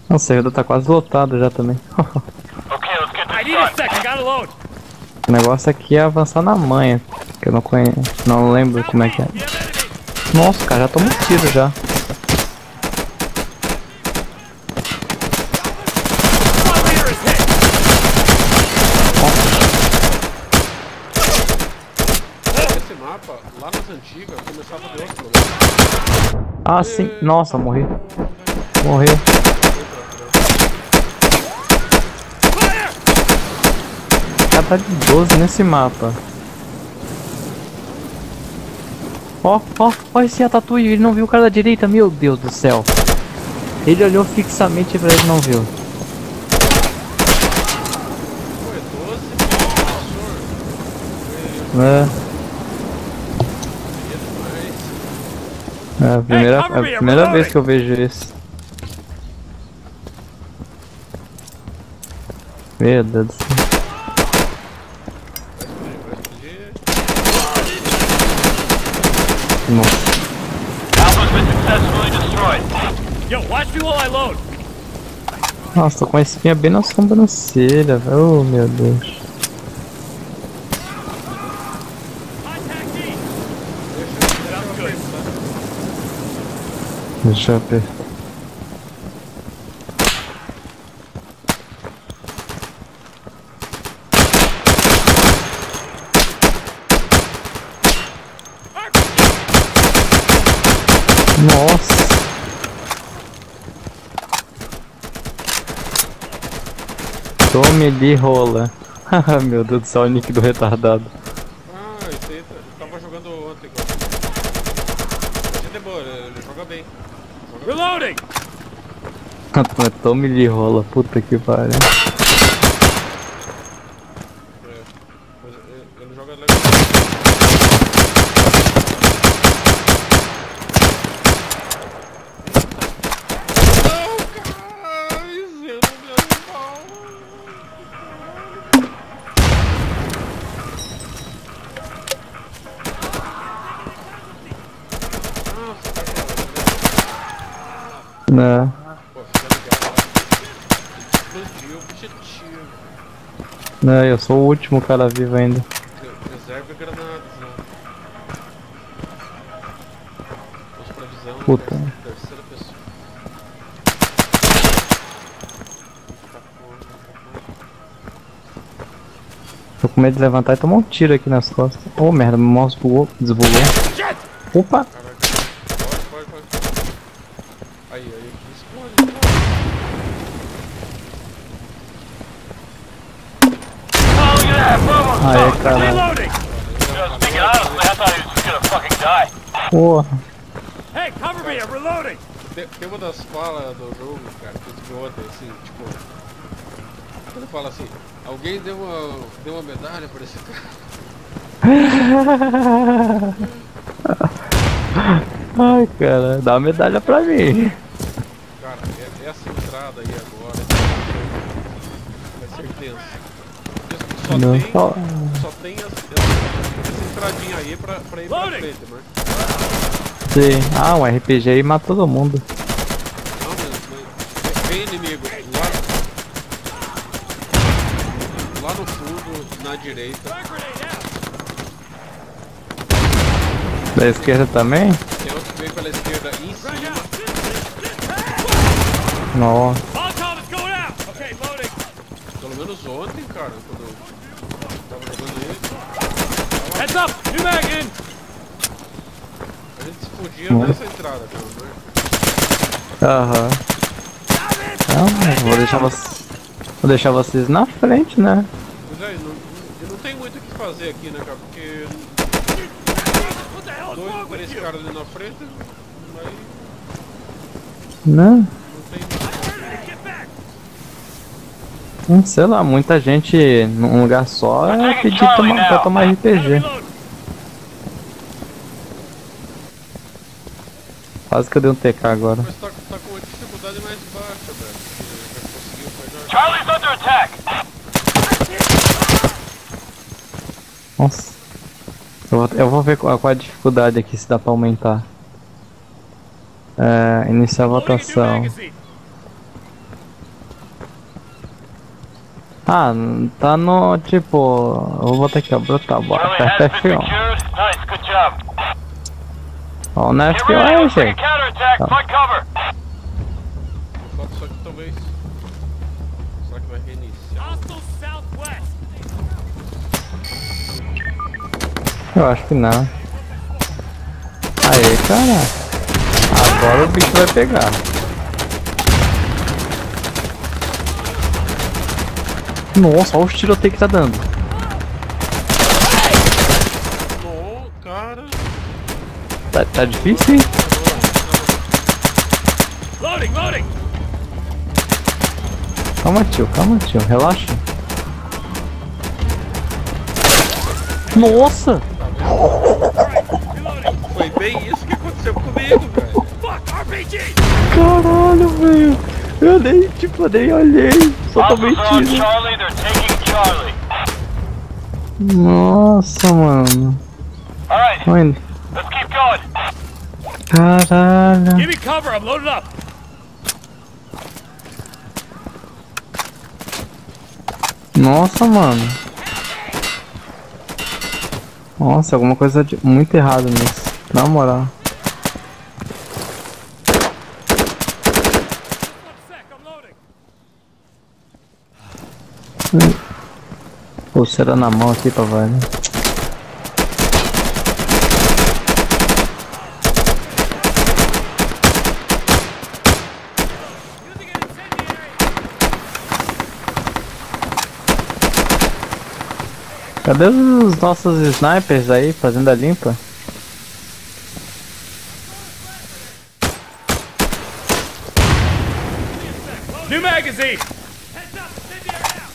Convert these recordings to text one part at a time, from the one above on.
Nossa, o servidor tá quase lotado já também. Okay, let's get I this need a done. sec, I gotta load. O negócio aqui é avançar na manha, que eu não conheço, não lembro como é que é. We have enemies. Nossa, cara, já tomou um tiro já. Squad leader is hit. Esse mapa, lá nas antigas, começava a ter outro problema. Ah, sim. Nossa, morri. Morreu. Fire! O cara tá de 12 nesse mapa. Ó esse Ratatouille, ele não viu o cara da direita, meu Deus do céu. Ele olhou fixamente pra ele e não viu. Pô, é 12, professor. É, é a primeira vez que eu vejo isso. Meu Deus do céu. Nossa. Alpha's been successfully destroyed. Yo, watch me while I load. Nossa, tô com a espinha bem na sobrancelha, velho. Oh, meu Deus. Contact me. Sounds good. Deixa eu ver. Nossa. Tome-lhe rola. Meu Deus do céu, o nick do retardado. Ah, esse aí tava jogando ontem. A gente é boa, ele joga bem. Reloading. Tome-lhe rola, puta que pariu. Mas ele joga legal. Né? Pô, fica ligado lá. Explodiu o objetivo. Né, eu sou o último cara vivo ainda. Reserva granadas, né? Vamos pra visão. Puta. Terceira pessoa. Tá porra. Tô com medo de levantar e tomar um tiro aqui nas costas. Oh merda, meu mouse bugou, desbugou. Opa! Caraca. Pode. Aí. Explode. Oh, look at that. Boom. Aê, caralho. Reloading. Speaking honestly, I thought he was just gonna fucking die. Porra. Hey, cover me, I'm reloading. Tem uma das falas do jogo, cara, que eu vi ontem, assim, tipo... Quando fala assim, alguém deu uma medalha pra esse cara. Ai, cara, dá uma medalha pra mim. Cara, essa entrada aí agora vai ser tenso. Não, Só tem essa entradinha aí pra ir pra frente, mas... sim. Ah, um RPG aí mata todo mundo. Não, mas vem inimigo lá no fundo, na direita. Da esquerda também? Tem outro que vem pela esquerda em cima. Nossa. Molotov is going out. Okay, loading. Pelo menos ontem, cara, quando eu tava jogando ele, Heads up, new mag in. a gente se fugia nessa entrada, cara, né? Aham. Não, vou deixar vocês na frente, né? Mas aí, não tem muito o que fazer aqui, né, cara? Porque What the hell is dois, wrong with três you? caras ali na frente, aí Não, não tem Get back. sei lá, muita gente num lugar só é pedir pra tomar RPG. Reload. Quase que eu dei um TK agora. Mas tá com uma dificuldade mais baixa, velho. Já conseguiu pegar. Charlie's under attack. Nossa. Eu vou ver qual a dificuldade aqui, se dá pra aumentar. Iniciar a Loading a new votação. magazine. Ah, tá no tipo. Eu vou botar aqui, ó. Brutal, bora. Charlie has Aperta been F1. secured. Nice, good job. Ó, no Get F1 ready, aí, let's take a gente. counterattack. Find cover. Falta só que talvez. Será que vai reiniciar? Hostile southwest. Eu acho que não. Aí, cara. Agora o bicho vai pegar. Nossa, olha os tiroteios que tá dando. Não, cara. Tá difícil, hein? Loading, loading. Calma, tio, relaxa. Nossa! Foi bem isso que aconteceu comigo, velho. Fuck, RPG. Caralho, velho! Eu nem, tipo, nem olhei. Só tomei Hostiles are on tiro. Charlie. They're taking Charlie. Nossa, mano. Alright, Mano, let's keep going. caralho. Give me cover. I'm loaded up. Nossa, mano. Nossa, alguma coisa muito errada nisso. Na moral. 1 sec. I'm loading. Pulseira na mão aqui pra valer. Using an incendiary. Cadê os nossos snipers aí fazendo a limpa? New magazine. Heads up. Incendiary out.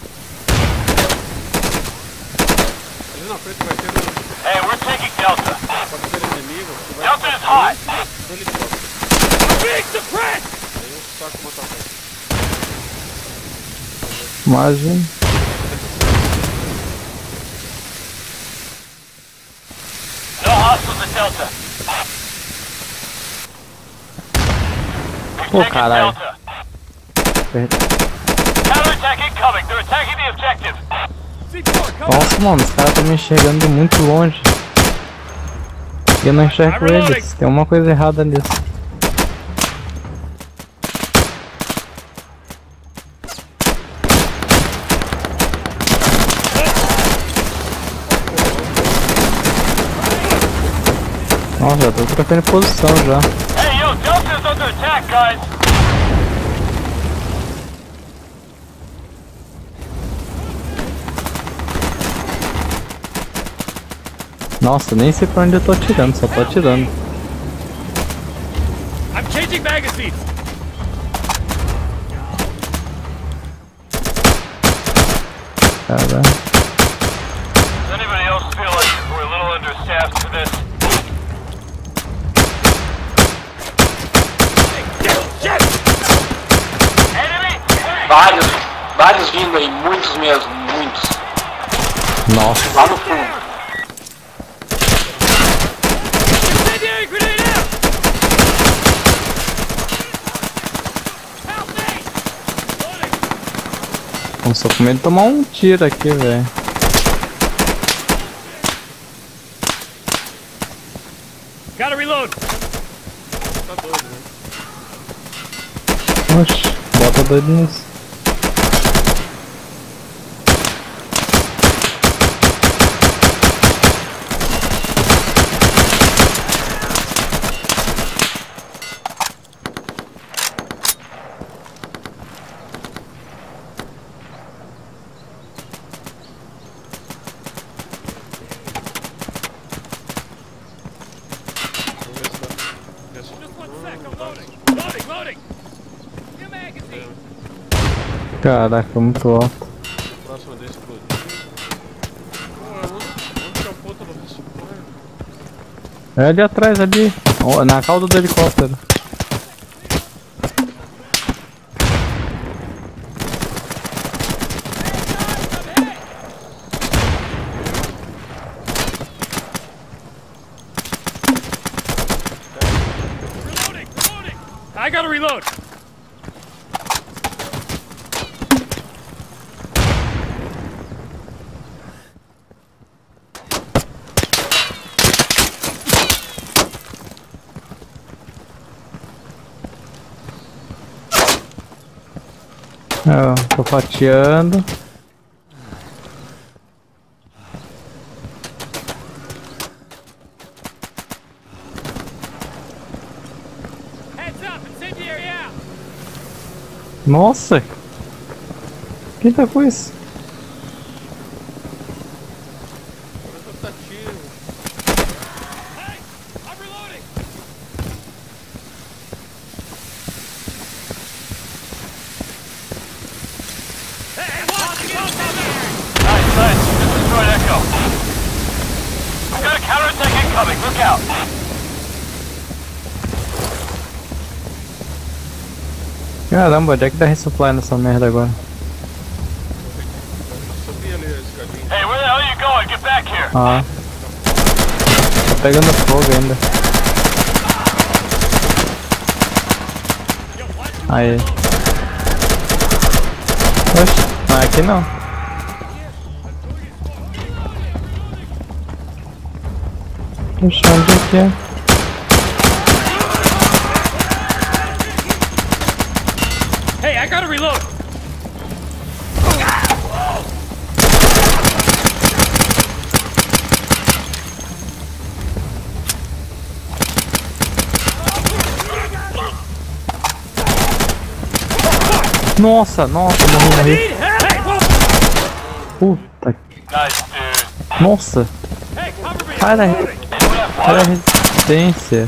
Ali na frente vai ter um. Hey, we're taking Delta. Pode ser inimigo. Que vai Delta is hot. do helicóptero. I'm being suppressed. Aí eu saco uma tapete. Imagina. No hostiles at Delta. Pô, We've taken caralho. Delta. Counterattack incoming. They're attacking the objective. C4, cover. Nossa, mano, os caras estão me enxergando muito longe. E eu não enxergo eles. Tem uma coisa errada nisso. Nossa, já tô trocando posição já. Hey, yo, Delta's under attack, guys. Nossa, nem sei pra onde eu tô atirando, só tô atirando. I'm changing magazines. Caralho. Does anybody else feel like we're a little understaffed for this? Enemy! Vários vindo aí, muitos mesmo, muitos. Nossa. Lá no fundo. Incendiary grenade out. Help me. Loading. Eu só com medo de tomar um tiro aqui, velho. Gotta reload. Tá doido, né? Oxi, bota doido nisso. Just 1 sec. I'm loading. Loading, loading. New magazine. Caraca, muito alto. Próximo desse explodiu. Pô, onde que é a ponta do resupply? É ali atrás, ali. Ó, na cauda do helicóptero. Reloading, reloading. I gotta reload. Eu tô fatiando. Heads up, incendiary out. Nossa! Quem tá com isso? Rotativo. Hey, I'm reloading. Hey, watch it! Nice, nice. Just destroyed Echo. We've got a counterattack incoming. Look out. Caramba, onde é que dá resupply nessa merda agora? Subi ali a escadinha. Hey, where the hell are you going? Get back here. Ah. Tá pegando fogo ainda. Aí. Oxe, mas aqui não. Oxe, onde é que é? Hey, I gotta reload. Nossa, morri. Hey, whoa. Puta. Nice, dude. Nossa. Hey, cover me. Olha I'm a reloading. olha a resistência.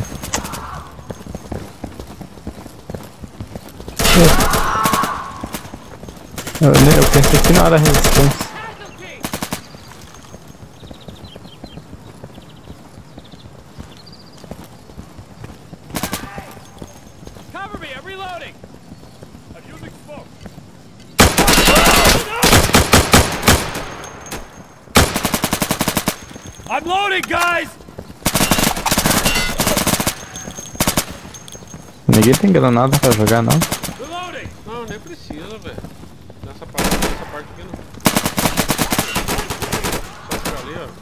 Eu pensei que não era resistência. Cover me. I'm reloading. I'm using smoke. I'm loading, guys. Ninguém tem granada pra jogar, não? Reloading. Não, nem precisa, velho. Nessa parte aqui não. Só ficar ali, ó.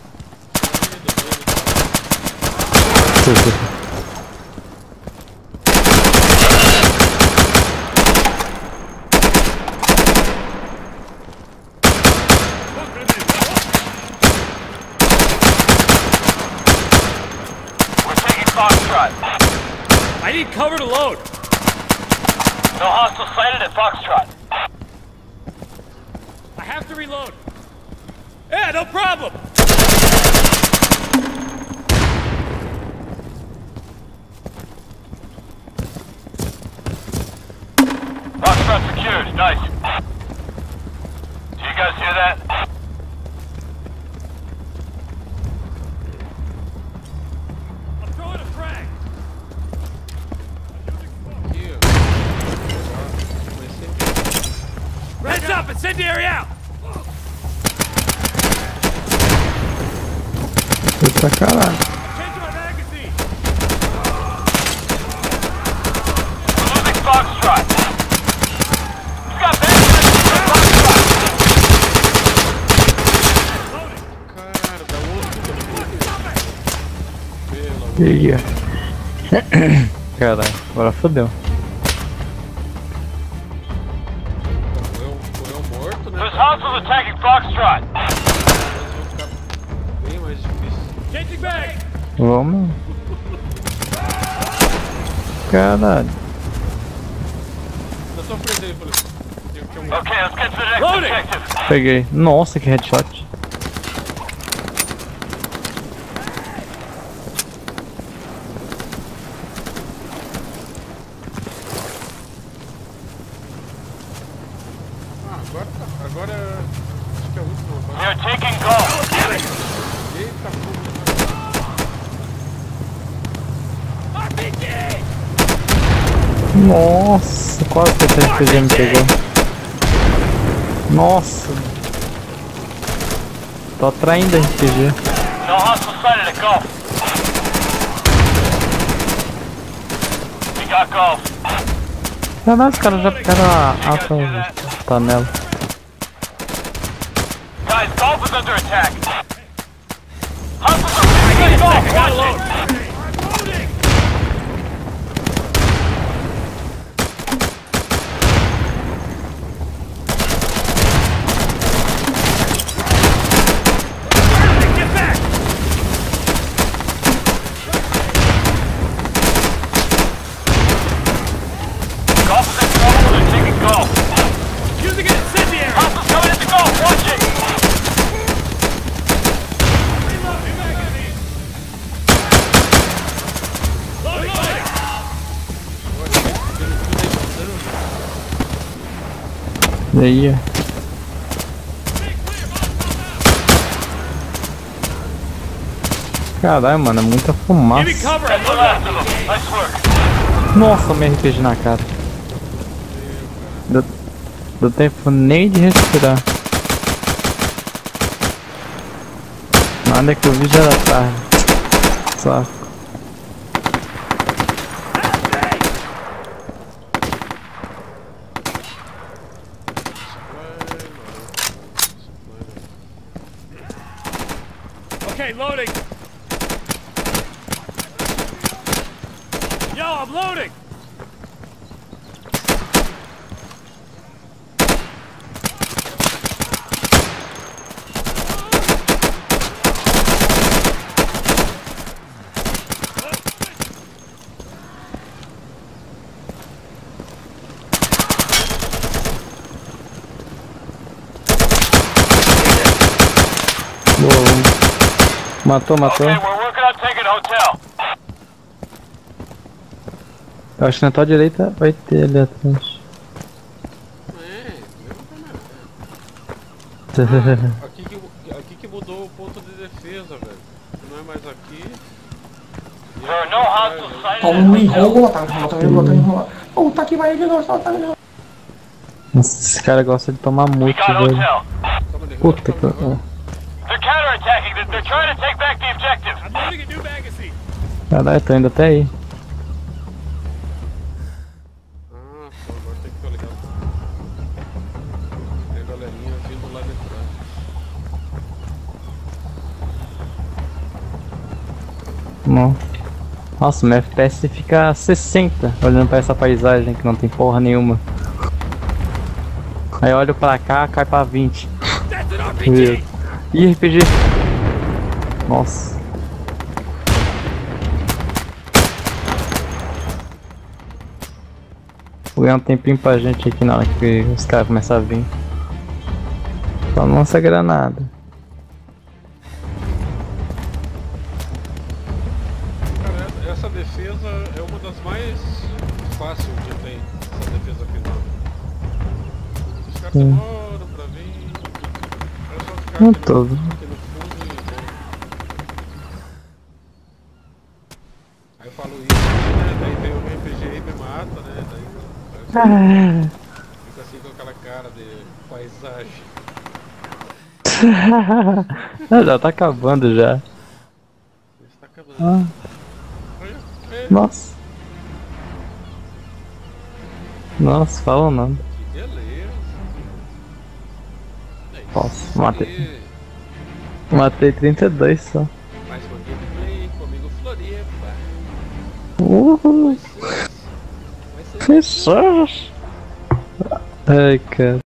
We're taking Foxtrot. I need cover to load. No hostile sighted at Foxtrot. I have to reload. Yeah, no problem. Foxtrot secured. Nice. Do you guys hear that? I'm throwing a frag. Aqui, ó. Vai ser. Heads up, incendiary out. Foi pra caralho. Change my magazine. We're losing Foxtrot. We've got Foxtrot. Loading. Cara, da outra. Pelo amor. Ia. Caralho, agora fodeu. Foi um morto, né? There's hostiles attacking Foxtrot. Mas vai ficar bem mais difícil. Changing bag. Vamos. Caralho. Na tua frente aí, Felipe. Tinha um Okay, let's get to the next Loading. objective. Peguei. Nossa, que headshot. Agora acho que é a última. We Agora. are taking Golf. Eita porra. RPG. Nossa, quase que esse RPG me pegou. Nossa. Tô atraindo a RPG. No hostile sighted at Golf. We got Golf. Caralho, os caras já pegaram a panela. Guys, Golf is under attack. Hostiles are moving at Golf. I gotta Watch load. it. Loading. E aí, ó. Caralho, mano, é muita fumaça. Give me cover. That's the last of them. Nice work. Nossa, meu RPG na cara. Deu tempo nem de respirar. Nada que eu vi já era tarde. Saco. Okay, loading. Yo, I'm loading. Matou. Okay, we're working on taking hotel. Eu acho que na tua direita vai ter ali atrás. Aqui que mudou o ponto de defesa, velho. Não é mais aqui. There are no hostiles sighted ผม in มี the โอ้ hotel. ตายตรงนี้หัวโอ้ตะกี้ไปเลยเราตายเลย Nossa, esse cara gosta de tomar We muito, got velho. hotel. Puta que. They're counterattacking. They're trying to take back the objective. I'm loading a new magazine. Caralho, tô indo até aí. Ah, só agora tem que ficar ligado. Tem a galerinha vindo lá de trás. Não. Nossa, meu FPS fica a 60 olhando pra essa paisagem que não tem porra nenhuma. Aí eu olho pra cá, cai pra 20. That's an Meu. RPG. Ih, RPG! Nossa. Vou ganhar um tempinho pra gente aqui na hora que os caras começam a vir. Só não lança granada. Cara, essa defesa é uma das mais fáceis que tem, essa defesa final. Os caras demoram pra vir. É só ficar Não aqui tô. aqui no fundo e bom. Aí eu falo isso, né? Daí vem o RPG e me mata, né? Daí fica assim com aquela cara de paisagem. Já tá acabando já. Isso tá acabando. Ah, Olha, é, nossa. Nossa, fala nada. que beleza. É isso Nossa, aí. matei 32 só. Mais uma gameplay comigo Floripa. Uhul. Vai ser Fechou. Ai, cara.